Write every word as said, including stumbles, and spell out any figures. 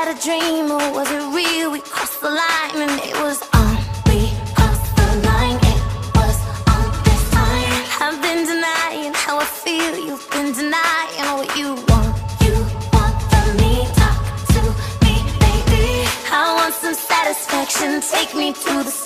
that a dream or was it real? We crossed the line and it was on. We crossed the line, it was on this time. I've been denying how I feel, you've been denying what you want. You want from me, talk to me, baby. I want some satisfaction, take me to the